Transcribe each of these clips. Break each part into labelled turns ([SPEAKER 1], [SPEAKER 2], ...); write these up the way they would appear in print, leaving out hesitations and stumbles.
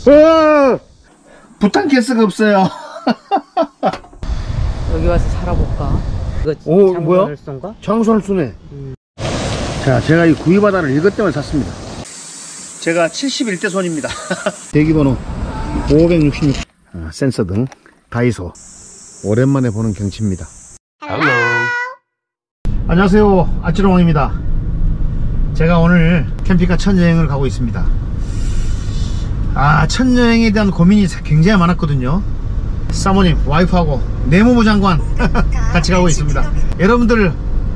[SPEAKER 1] 부탄가스가 없어요.
[SPEAKER 2] 여기 와서 살아볼까?
[SPEAKER 1] 오, 뭐야? 장수할 쏘네. 자, 제가 이 구이바다를 이것 때문에 샀습니다. 제가 71대 손입니다. 대기번호 566. 센서 등 다이소. 오랜만에 보는 경치입니다. Hello. 안녕하세요, 아찌롱입니다. 제가 오늘 캠핑카 첫 여행을 가고 있습니다. 첫 여행에 대한 고민이 굉장히 많았거든요. 사모님, 와이프하고 내무부 장관 같이 가고 있습니다. 여러분들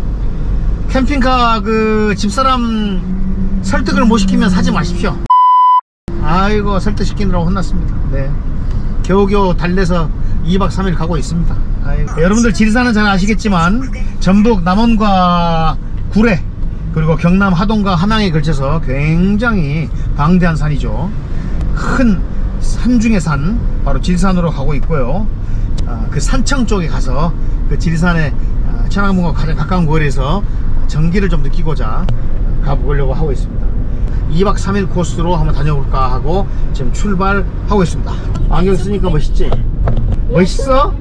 [SPEAKER 1] 캠핑카 그 집사람 설득을 못 시키면 사지 마십시오. 아이고, 설득시키느라고 혼났습니다. 네, 겨우겨우 달래서 2박 3일 가고 있습니다. 아이고. 여러분들 지리산은 잘 아시겠지만 전북 남원과 구례 그리고 경남 하동과 함양에 걸쳐서 굉장히 방대한 산이죠. 큰 산 중의 산, 바로 지리산으로 가고 있고요. 그 산청 쪽에 가서 그 지리산의 천왕봉과 가장 가까운 거리에서 전기를 좀 느끼고자 가보려고 하고 있습니다. 2박 3일 코스로 한번 다녀볼까 하고 지금 출발하고 있습니다. 안경 쓰니까 멋있지? 멋있어?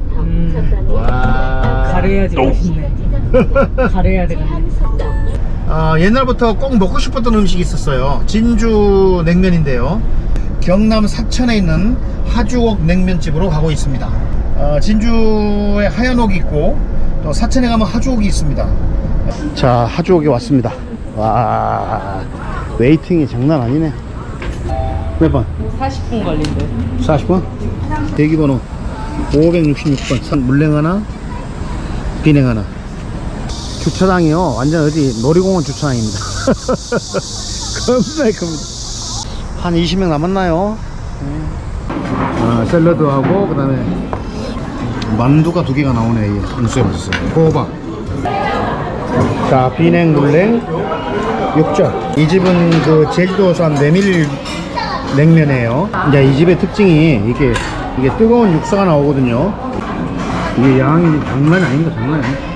[SPEAKER 1] 와,
[SPEAKER 2] 가려야지 멋있네. 가려야 되겠네.
[SPEAKER 1] 옛날부터 꼭 먹고 싶었던 음식이 있었어요. 진주 냉면인데요, 경남 사천에 있는 하주옥 냉면집으로 가고 있습니다. 진주에 하얀옥이 있고 또 사천에 가면 하주옥이 있습니다. 자, 하주옥에 왔습니다. 와, 웨이팅이 장난 아니네. 몇 번?
[SPEAKER 2] 40분 걸린대.
[SPEAKER 1] 40분? 대기번호 566번. 물냉 하나, 비냉 하나. 주차장이요, 완전 어디 놀이공원 주차장입니다. 겁나 큽니다. 한 20명 남았나요? 샐러드하고 그 다음에 만두가 2개가 나오네. 인수해 보셨어요. 호박. 자, 비냉, 물냉, 육전. 이 집은 그 제주도산 메밀 냉면이에요. 이제 이 집의 특징이 이게 뜨거운 육수가 나오거든요. 이게 양이 장난이 아닙니다. 장난이 아닙니다.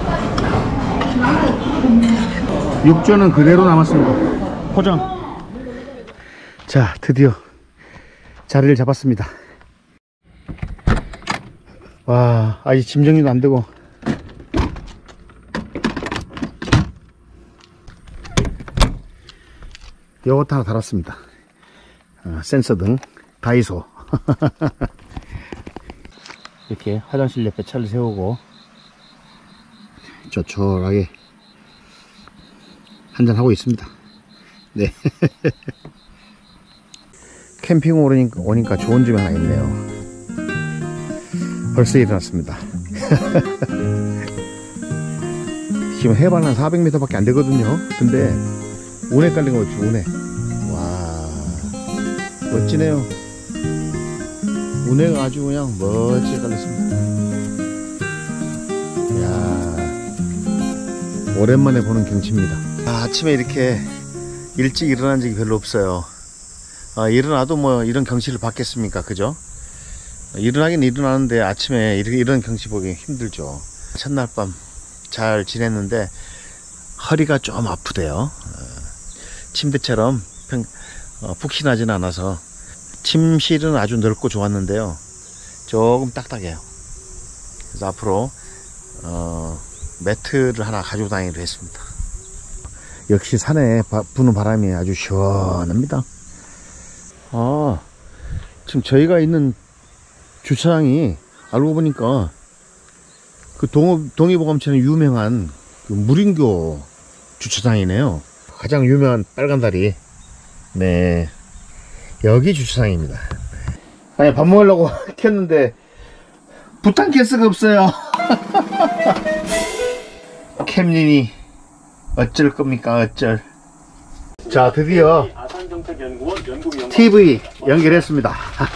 [SPEAKER 1] 육전은 그대로 남았습니다. 포장. 자, 드디어 자리를 잡았습니다. 와, 아직 짐 정리도 안 되고. 요것 하나 달았습니다. 센서 등 다이소. 이렇게 화장실 옆에 차를 세우고 조촐하게 한잔 하고 있습니다. 네. 캠핑 오니까 좋은 점이 하나 있네요. 벌써 일어났습니다. 지금 해발 한 400m 밖에 안 되거든요. 근데 운에 깔린 거 있죠, 운에. 와, 멋지네요. 운해가 아주 그냥 멋지게 깔렸습니다. 이야, 오랜만에 보는 경치입니다. 아침에 이렇게 일찍 일어난 적이 별로 없어요. 일어나도 뭐 이런 경치를 봤겠습니까? 그죠? 일어나긴 일어나는데 아침에 이런 경치 보기 힘들죠. 첫날 밤 잘 지냈는데 허리가 좀 아프대요. 침대처럼 푹신하지는 않아서. 침실은 아주 넓고 좋았는데요, 조금 딱딱해요. 그래서 앞으로 매트를 하나 가지고 다니기로 했습니다. 역시 산에 부는 바람이 아주 시원합니다. 지금 저희가 있는 주차장이 알고 보니까 그 동의보감처럼 유명한 그 무린교 주차장이네요. 가장 유명한 빨간다리. 네, 여기 주차장입니다. 아니, 밥 먹으려고 켰는데 부탄가스가 없어요. 캠린이 어쩔 겁니까, 어쩔. 자, 드디어 TV 연결했습니다.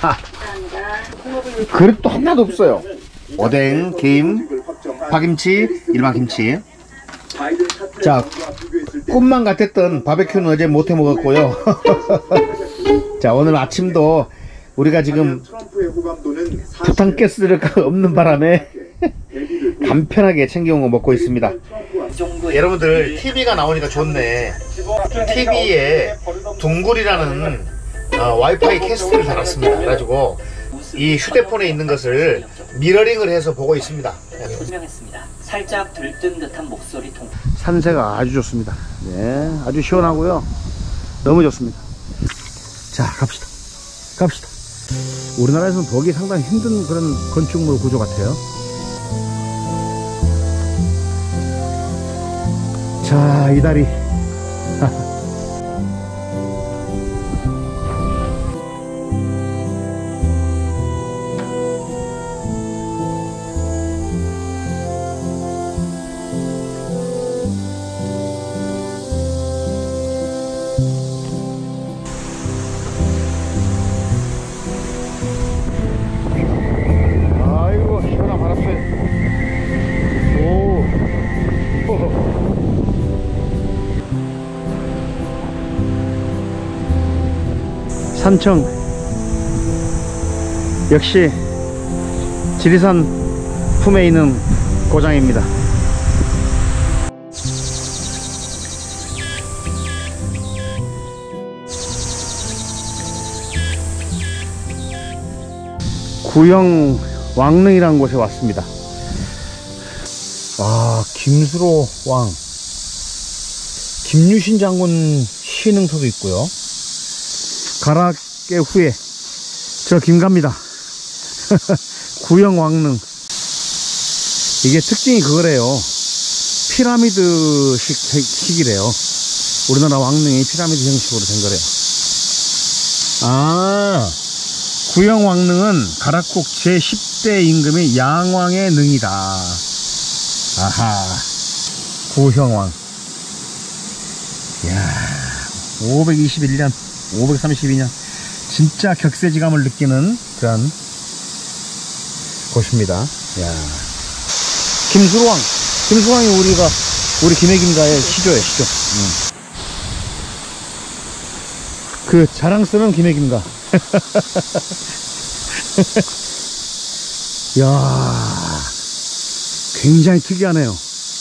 [SPEAKER 1] 그릇도 하나도 없어요. 오뎅, 김, 파김치, 일반 김치. 자, 꿈만 같았던 바베큐는 어제 못해 먹었고요. 자, 오늘 아침도 우리가 지금 부탄가스가 없는 바람에 간편하게 챙겨온 거 먹고 있습니다. 여러분들 TV가 나오니까 좋네. TV에 둥굴이라는 와이파이 캐스트를 달았습니다. 그래가지고 이 휴대폰에 있는 것을 미러링을 해서 보고 있습니다.
[SPEAKER 3] 설명했습니다. 살짝 들뜬 듯한 목소리 통.
[SPEAKER 1] 산세가 아주 좋습니다. 네, 아주 시원하고요. 너무 좋습니다. 자, 갑시다. 갑시다. 우리나라에서는 보기 상당히 힘든 그런 건축물 구조 같아요. 자, 이 다리. 아이고, 시원한 바람 쐬. 오. 산청 역시 지리산 품에 있는 고장입니다. 구영 왕릉이라는 곳에 왔습니다. 아, 김수로 왕, 김유신 장군 시능소도 있고요. 가락의 후예 저 김갑니다. 구영 왕릉. 이게 특징이 그거래요. 피라미드 식이래요. 우리나라 왕릉이 피라미드 형식으로 된 거래요. 아, 구영 왕릉은 가락국 제10대 임금의 양왕의 능이다. 아하, 구형왕. 이야, 521년 532년 진짜 격세지감을 느끼는 그런 곳입니다. 야, 김수로왕. 김수왕이 우리 김해김가의 시조예요, 시조. 그 자랑스러운 김해김가. 야, 굉장히 특이하네요.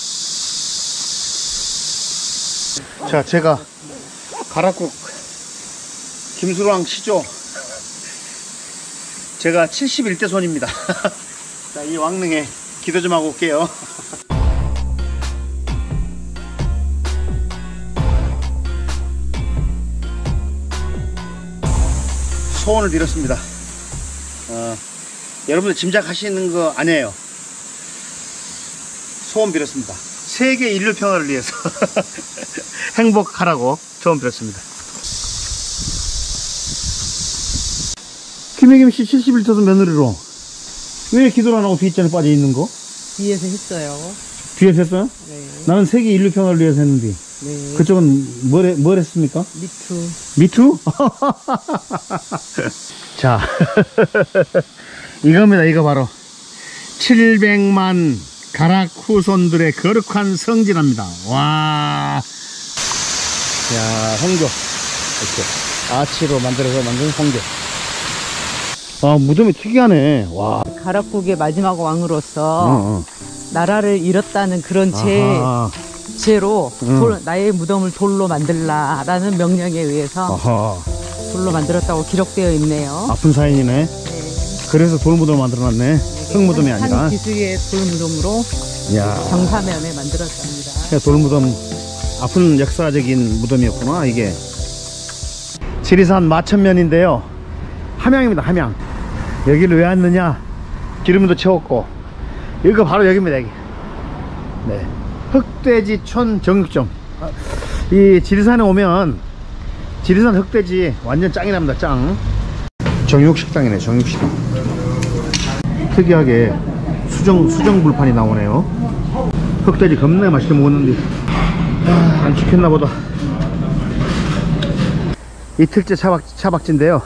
[SPEAKER 1] 자, 제가 가락국 김수로왕 시조, 제가 71대 손입니다. 자, 이 왕릉에 기도 좀 하고 올게요. 소원을 빌었습니다. 여러분들 짐작하시는 거 아니에요. 소원 빌었습니다. 세계 인류 평화를 위해서 행복하라고 소원 빌었습니다. 김혜김씨 71도선 며느리로 왜 기도를 안 하고 뒷전에 빠져 있는 거?
[SPEAKER 2] 뒤에서 했어요.
[SPEAKER 1] 뒤에서 했어요?
[SPEAKER 2] 네.
[SPEAKER 1] 나는 세계 인류 평화를 위해서 했는데.
[SPEAKER 2] 네.
[SPEAKER 1] 그쪽은 뭘 했습니까?
[SPEAKER 2] 미투.
[SPEAKER 1] 미투? 자, 이겁니다. 이거 바로 700만 가락 후손들의 거룩한 성지랍니다. 와, 야, 홍교 이렇게 아치로 만들어서 만든 홍교. 아, 무덤이 특이하네. 와,
[SPEAKER 2] 가락국의 마지막 왕으로서 나라를 잃었다는 그런 죄로 나의 무덤을 돌로 만들라라는 명령에 의해서
[SPEAKER 1] 아하.
[SPEAKER 2] 돌로 만들었다고 기록되어 있네요.
[SPEAKER 1] 아픈 사연이네.
[SPEAKER 2] 네.
[SPEAKER 1] 그래서 돌무덤을 만들어놨네. 흙무덤이 아니라.
[SPEAKER 2] 한 기수의 돌무덤으로
[SPEAKER 1] 야,
[SPEAKER 2] 정사면에 만들었습니다.
[SPEAKER 1] 돌무덤, 아픈 역사적인 무덤이었구나 이게. 지리산 마천면인데요, 함양입니다. 함양. 여기를 왜 왔느냐, 기름도 채웠고, 이거 바로 여기입니다. 여기. 네, 흑돼지촌 정육점. 이 지리산에 오면 지리산 흑돼지 완전 짱이랍니다. 짱. 정육식당이네. 정육식당. 특이하게 수정 불판이 나오네요. 흑돼지 겁나 맛있게 먹었는데 안 시켰나 보다. 이틀째 차박지인데요.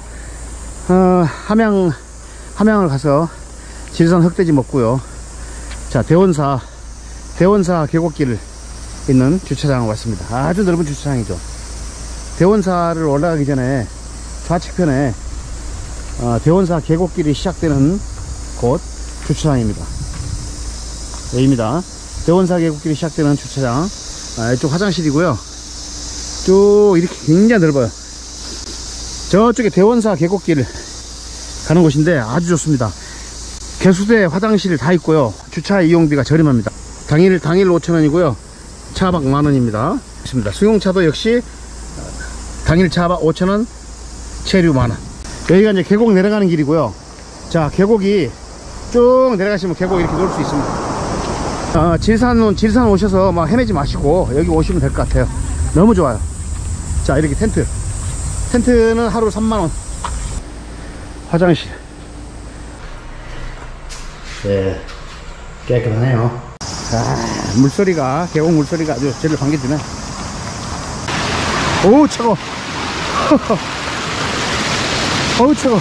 [SPEAKER 1] 함양을 가서 지리산 흑돼지 먹고요. 자, 대원사 계곡길 있는 주차장을 왔습니다. 아주 넓은 주차장이죠. 대원사를 올라가기 전에 좌측편에 대원사 계곡길이 시작되는 곳 주차장입니다. 여기입니다. 대원사 계곡길이 시작되는 주차장. 이쪽 화장실이고요. 쭉 이렇게 굉장히 넓어요. 저쪽에 대원사 계곡길 가는 곳인데 아주 좋습니다. 개수대, 화장실 다 있고요. 주차 이용비가 저렴합니다. 당일 5,000원이고요. 차박 만원입니다. 승용차도 역시 당일 차박 5,000원, 체류 만원. 여기가 이제 계곡 내려가는 길이고요. 자, 계곡이 쭉 내려가시면 계곡 이렇게 놀 수 있습니다. 질산 오셔서 막 헤매지 마시고 여기 오시면 될 것 같아요. 너무 좋아요. 자, 이렇게 텐트는 하루 3만원. 화장실. 네, 깨끗하네요. 물소리가, 계곡 물소리가 아주 저를 반겨주네. 오우, 차가워. 어우, 차가워.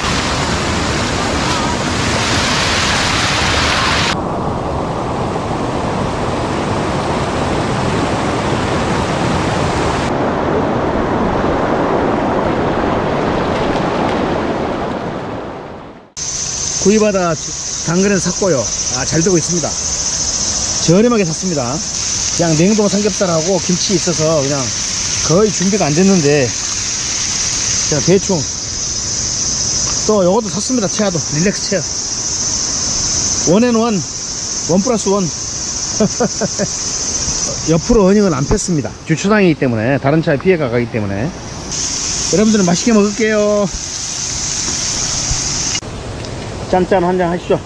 [SPEAKER 1] 구이바다 당근은 샀고요. 잘 되고 있습니다. 저렴하게 샀습니다. 그냥 냉동 삼겹살하고 김치 있어서 그냥 거의 준비가 안 됐는데 그냥 대충 또 요것도 샀습니다. 체어도 릴렉스 체어 1&1 1+1 옆으로 어닝을 안 폈습니다. 주차장이기 때문에 다른 차에 피해가 가기 때문에. 여러분들은 맛있게 먹을게요. 짠짠 한잔 하시죠.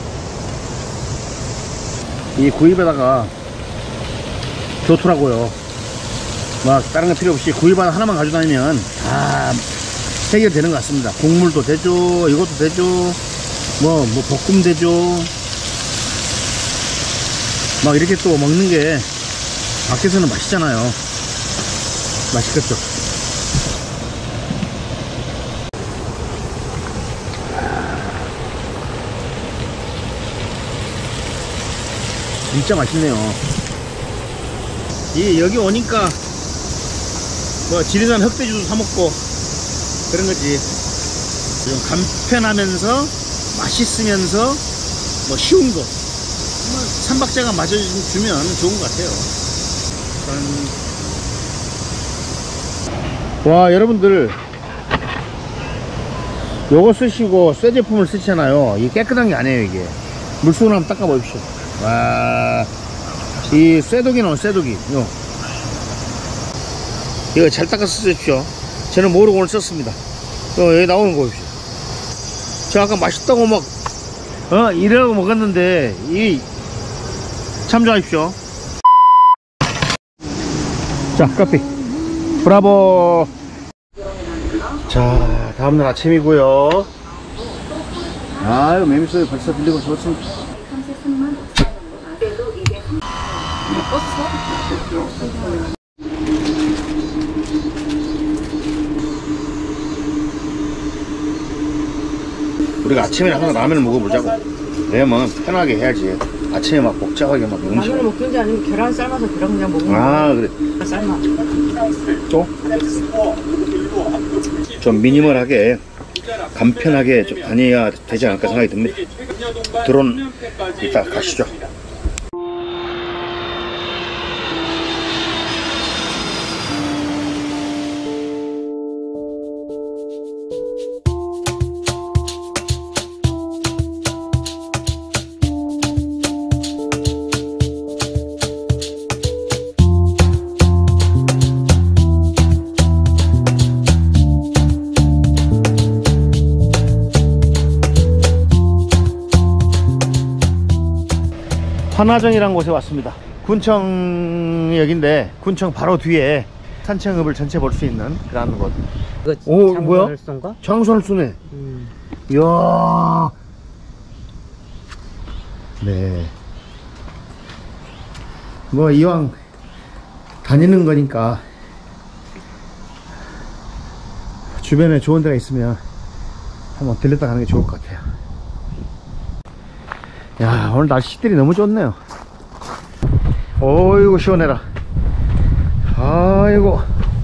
[SPEAKER 1] 이 구이바다가 좋더라고요. 막 다른 거 필요 없이 구이바다 하나만 가지고 다니면 다 해결되는 것 같습니다. 국물도 되죠, 이것도 되죠, 뭐 볶음 되죠. 막 이렇게 또 먹는 게 밖에서는 맛있잖아요. 맛있겠죠. 진짜 맛있네요. 여기 오니까 뭐 지리산 흑돼지도 사 먹고 그런 거지. 좀 간편하면서 맛있으면서 뭐 쉬운 거, 뭐 삼박자가 맞아주면 좋은 것 같아요. 와, 여러분들 요거 쓰시고 쇠 제품을 쓰시잖아요. 이게 깨끗한 게 아니에요. 이게 물수건 한번 닦아 보십시오. 와, 이 쇠독이 나온 쇠독이 이거 잘 닦아서 쓰십시오. 저는 모르고 오늘 썼습니다. 여기 나오는 거 보십시오. 저 아까 맛있다고 막 이러고 먹었는데 참조하십시오. 자, 커피 브라보. 자, 다음날 아침이고요. 아유, 매미소리 벌써 들리고 좋습니다. 우리가 아침에 항상 라면을 먹어보자고. 왜냐면 편하게 해야지. 아침에 막 복잡하게 막 음식.
[SPEAKER 2] 라면을 먹든지 아니면 계란 삶아서 그냥 먹으면.
[SPEAKER 1] 그래.
[SPEAKER 2] 삶아.
[SPEAKER 1] 또? 좀 미니멀하게 간편하게 좀 다녀야 되지 않을까 생각이 듭니다. 드론 이따 가시죠. 환화정이라는 곳에 왔습니다. 군청역인데 군청 바로 뒤에 산청읍을 전체 볼 수 있는 그런 곳. 오, 뭐야? 장선을 쏘네. 이야. 네. 뭐 이왕 다니는 거니까 주변에 좋은 데가 있으면 한번 들렸다 가는 게 좋을 것 같아요. 야, 오늘 날씨들이 너무 좋네요. 어이구 시원해라. 아이고,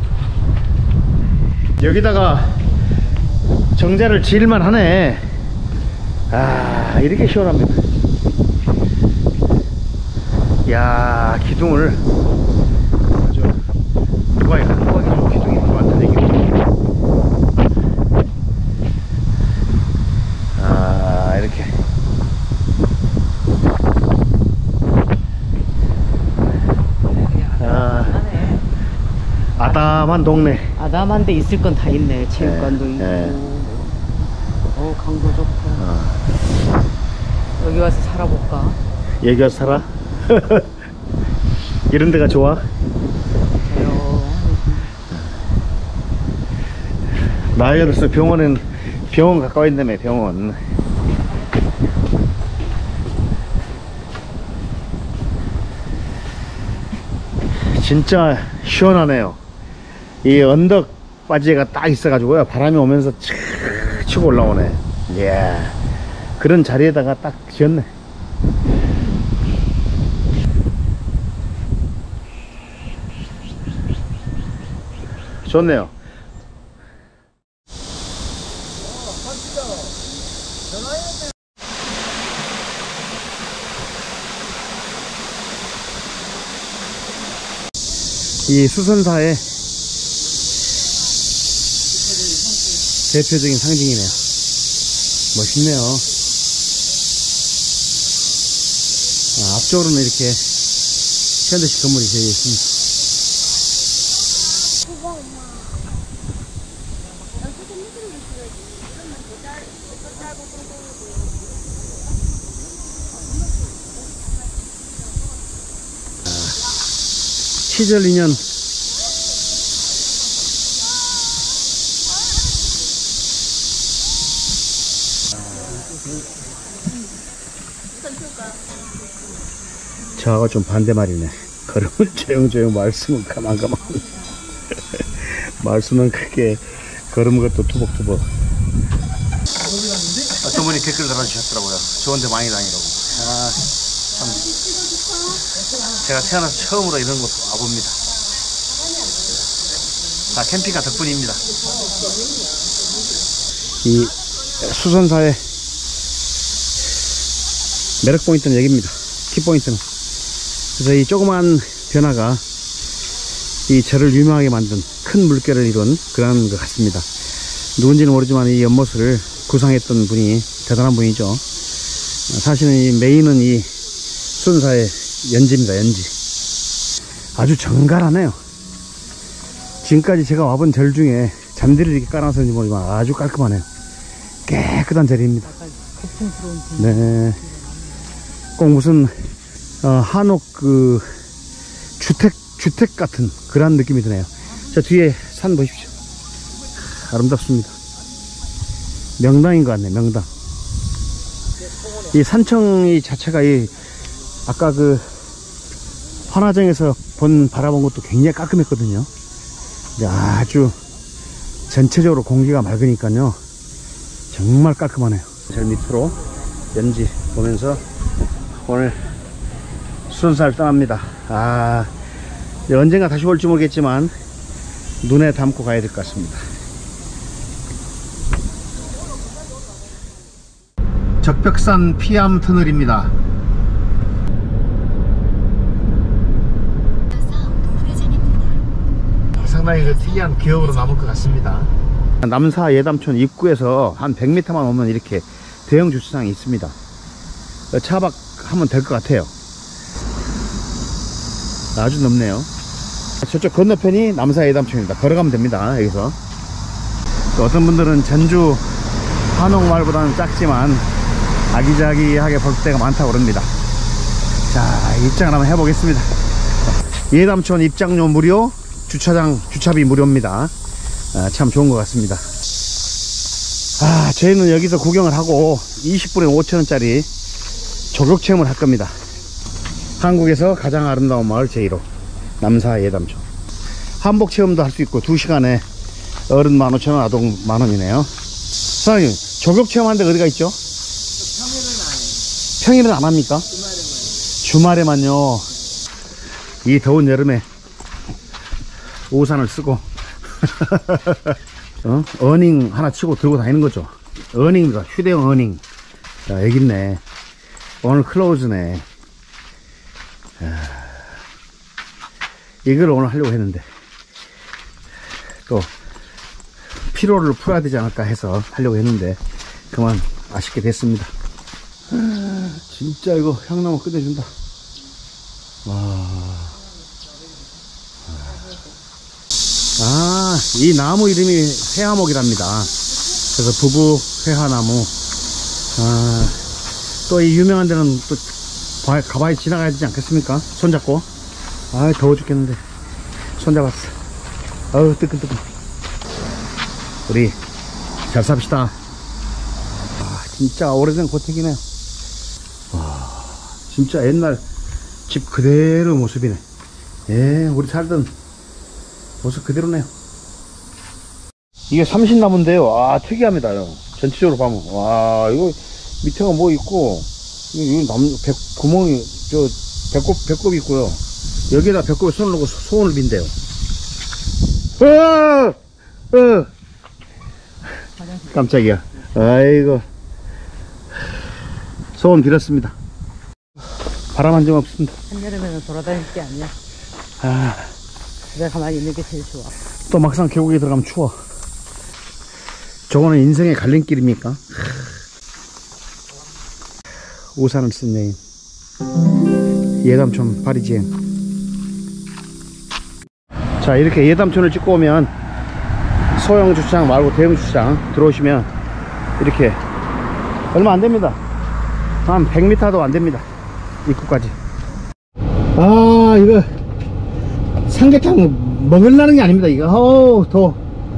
[SPEAKER 1] 여기다가 정자를 지을만 하네. 이렇게 시원합니다. 야, 기둥을 아주 누가 한국하기 좋은 기둥이 많다는 얘기입니다. 남한 동네.
[SPEAKER 2] 아, 남한데 있을 건 다 있네. 체육관도
[SPEAKER 1] 네,
[SPEAKER 2] 있고.
[SPEAKER 1] 네.
[SPEAKER 2] 강도 좋다. 여기 와서 살아볼까?
[SPEAKER 1] 여기 와서 살아? 이런 데가 좋아? 나이가 들어서 병원 가까워 있다며. 병원. 진짜 시원하네요. 이 언덕 바지가 딱 있어가지고요, 바람이 오면서 촥 치고 올라오네. 이야, 그런 자리에다가 딱 지었네. 좋네요. 이 수선사의 대표적인 상징이네요. 멋있네요. 앞쪽으로는 이렇게 현대식 건물이 되어 있습니다. 시절 인연. 저하고 좀 반대말이네. 걸음은 조용조용, 말씀은 가만가만. 말씀은 크게, 걸음은 것도 투벅투벅. 어떤 분이 댓글 달아주셨더라고요. 좋은데 많이 다니라고. 참. 제가 태어나서 처음으로 이런 곳 와봅니다. 다 캠핑카 덕분입니다. 이 수선사의 매력 포인트는 여기입니다. 키포인트는. 그래서 이 조그만 변화가 이 절을 유명하게 만든 큰 물결을 이룬 그런 것 같습니다. 누군지는 모르지만 이 연못을 구상했던 분이 대단한 분이죠. 사실은 이 메인은 이 수선사의 연지입니다. 연지. 아주 정갈하네요. 지금까지 제가 와본 절 중에 잔디를 이렇게 깔아서인지 모르지만 아주 깔끔하네요. 깨끗한 절입니다. 네. 꼭 무슨 한옥 그 주택 같은 그런 느낌이 드네요. 저 뒤에 산 보십시오. 아름답습니다. 명당인 것 같네. 명당. 이 산청이 자체가 이 아까 그 환화정에서 바라본 것도 굉장히 깔끔했거든요. 아주 전체적으로 공기가 맑으니까요, 정말 깔끔하네요. 절 밑으로 연지 보면서 오늘 수선사를 떠납니다. 언젠가 다시 올지 모르겠지만 눈에 담고 가야 될 것 같습니다. 적벽산 피암 터널입니다. 상당히 그 특이한 기억으로 남을 것 같습니다. 남사 예담촌 입구에서 한 100m만 오면 이렇게 대형 주차장이 있습니다. 차박하면 될 것 같아요. 아주 넓네요. 저쪽 건너편이 남사 예담촌입니다. 걸어가면 됩니다. 여기서 또 어떤 분들은 전주 한옥마을보다는 작지만 아기자기하게 볼 때가 많다고 그럽니다. 자, 입장을 한번 해보겠습니다. 예담촌 입장료 무료, 주차비 무료입니다. 참 좋은 것 같습니다. 저희는 여기서 구경을 하고 20분에 5,000원짜리 조격체험을 할 겁니다. 한국에서 가장 아름다운 마을 제1호 남사 예담촌. 한복 체험도 할 수 있고 2시간에 어른 15,000원, 아동 만원이네요. 사장님, 조격 체험하는 데 어디가 있죠? 평일은 안 합니까? 주말에만요. 이 더운 여름에 우산을 쓰고 어닝 하나 치고 들고 다니는 거죠. 어닝입니다. 휴대용 어닝. 자, 여기 있네. 오늘 클로즈네. 이걸 오늘 하려고 했는데 또 피로를 풀어야 되지 않을까 해서 하려고 했는데 그만 아쉽게 됐습니다. 진짜 이거 향나무 끝내준다. 와. 아, 이 나무 이름이 회화목이랍니다. 그래서 부부 회화나무. 아, 또 이 유명한 데는 또 가봐야 지나가야 되지 않겠습니까? 손잡고. 아, 더워 죽겠는데. 손잡았어. 아우, 뜨끈뜨끈. 우리 잘 삽시다. 아, 진짜 오래된 고택이네요. 와, 진짜 옛날 집 그대로 모습이네. 예, 우리 살던 모습 그대로네요. 이게 삼신나무인데요. 와, 특이합니다. 전체적으로 보면. 와, 이거 밑에가 뭐 있고, 이거 구멍이, 배꼽이 있고요. 여기에다 배꼽에 손을 놓고 소원을 빈대요. 깜짝이야. 아이고. 소원 빌었습니다. 바람 한 점 없습니다.
[SPEAKER 2] 한여름에는 돌아다닐 게 아니야.
[SPEAKER 1] 아,
[SPEAKER 2] 집에 가만히 있는 게 제일 좋아.
[SPEAKER 1] 또 막상 계곡에 들어가면 추워. 저거는 인생의 갈림길입니까? 우산을 쓴 여인. 예담촌 파리지행. 자, 이렇게 예담촌을 찍고 오면 소형 주차장 말고 대형 주차장 들어오시면 이렇게 얼마 안 됩니다. 한 100m도 안 됩니다. 입구까지. 아, 이거 삼계탕 먹으려는 게 아닙니다. 이거 어우 더워.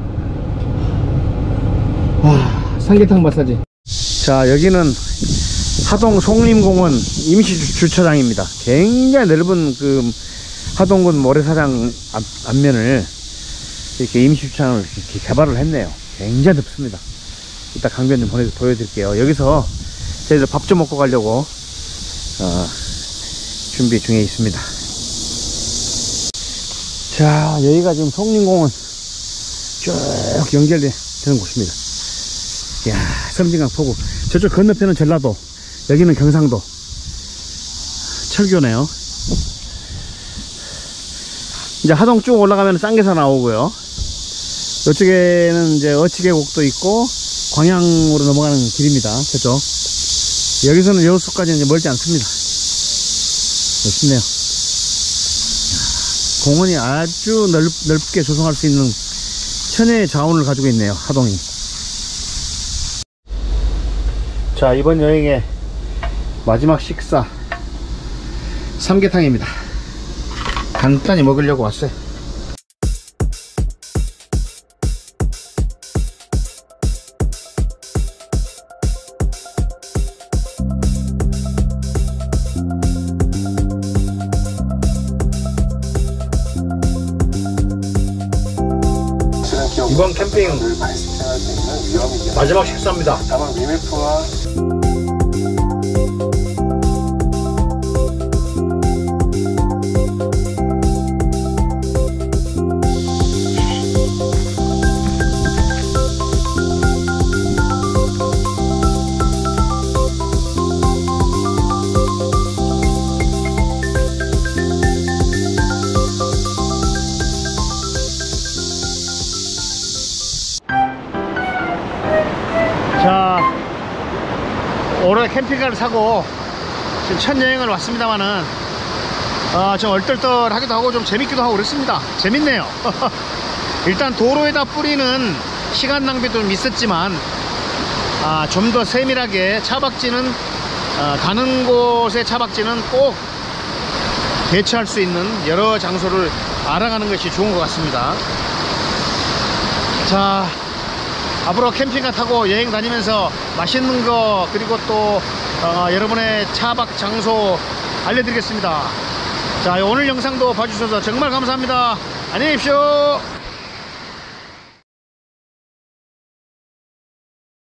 [SPEAKER 1] 와, 삼계탕 마사지. 자, 여기는 하동 송림공원 임시주차장입니다. 굉장히 넓은 그 하동군 모래사장 앞면을 이렇게 임시주차장을 이렇게 개발을 했네요. 굉장히 넓습니다. 이따 강변 좀 보여드릴게요. 여기서 저희들 밥 좀 먹고 가려고 준비 중에 있습니다. 자, 여기가 지금 송림공원 쭉 연결되는 곳입니다. 이야, 섬진강 포구. 저쪽 건너편은 전라도, 여기는 경상도. 철교네요. 이제 하동 쭉 올라가면 쌍계사 나오고요. 이쪽에는 이제 어치계곡도 있고 광양으로 넘어가는 길입니다. 저쪽. 여기서는 여수까지는 이제 멀지 않습니다. 멋있네요. 공원이 아주 넓게 조성할 수 있는 천혜의 자원을 가지고 있네요, 하동이. 자, 이번 여행의 마지막 식사 삼계탕입니다. 간단히 먹으려고 왔어요. 이번 캠핑 마지막 식사입니다. 다만 위메프와 자, 올해 캠핑카를 사고 지금 첫 여행을 왔습니다만은 좀 얼떨떨하기도 하고 좀 재밌기도 하고 그렇습니다. 재밌네요. 일단 도로에다 뿌리는 시간 낭비도 좀 있었지만 좀 더 세밀하게 차박지는 가는 곳의 차박지는 꼭 대처할 수 있는 여러 장소를 알아가는 것이 좋은 것 같습니다. 자, 앞으로 캠핑카 타고 여행 다니면서 맛있는 거 그리고 또 여러분의 차박 장소 알려드리겠습니다. 자, 오늘 영상도 봐주셔서 정말 감사합니다. 안녕히 계십시오.